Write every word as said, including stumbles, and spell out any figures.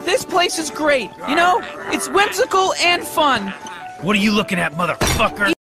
this place is great. You know, it's whimsical and fun. What are you looking at, motherfucker?